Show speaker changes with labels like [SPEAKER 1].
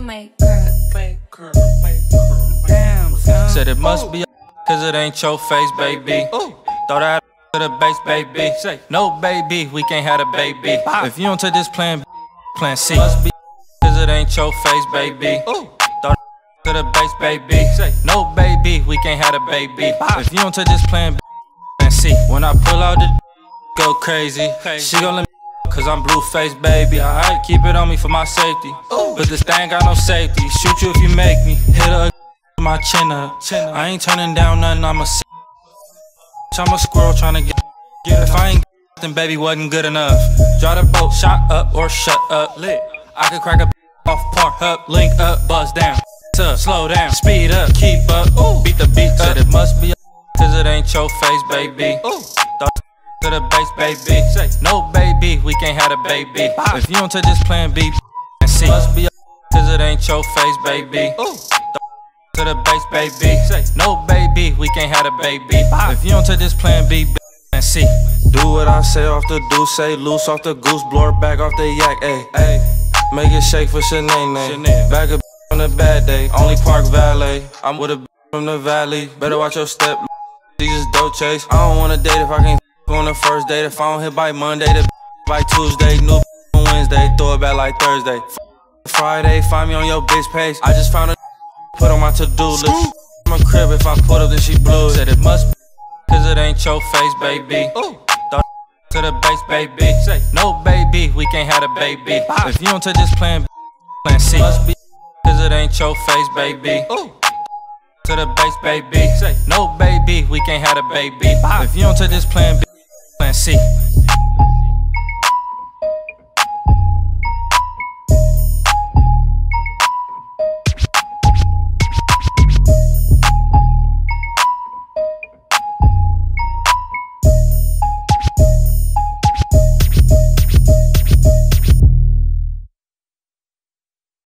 [SPEAKER 1] Maker. Damn, son. Said it must be cause it ain't your face, baby. Throw that to the base, baby. No, baby, we can't have a baby. If you don't take this plan C. Must be cause it ain't your face, baby. Throw that to the base, baby. No, baby, we can't have a baby. If you don't take this plan C. When I pull out the go crazy, she gon' let me cause I'm blue face, baby. Alright, keep it on me for my safety. But this thing got no safety. Shoot you if you make me. Hit her my chin up. I ain't turning down nothing, I'm a squirrel tryna get. If I ain't then baby wasn't good enough. Draw the boat, shot up or shut up. Lit. I could crack a off, park up, link up, buzz down. Slow down, speed up, keep up, beat the beat up. Said it must be cause it ain't your face, baby. To the base, baby. No, baby, we can't have a baby. If you don't take this plan B and C. Must be cause it ain't your face, baby. To the base, baby. No, baby, we can't have a baby. If you don't take this plan B and C. Do what I say off the do, say loose off the goose, blow her back off the yak, ayy. Make it shake for Shanae. Bag a on a bad day, only park valet. I'm with a from the valley. Better watch your step, Jesus dope chase. I don't wanna date if I can't on the first date. If I don't hit by Monday, the by Tuesday. New on Wednesday, throw it back like Thursday. Friday, find me on your bitch page. I just found a put on my to-do list. My crib, if I put up, then she blew. Said it must be cause it ain't your face, baby. To the base, baby. No, baby, we can't have a baby. If you don't take this plan C. Must be cause it ain't your face, baby. To the base, baby. No, baby, we can't have a baby. If you don't take this plan C.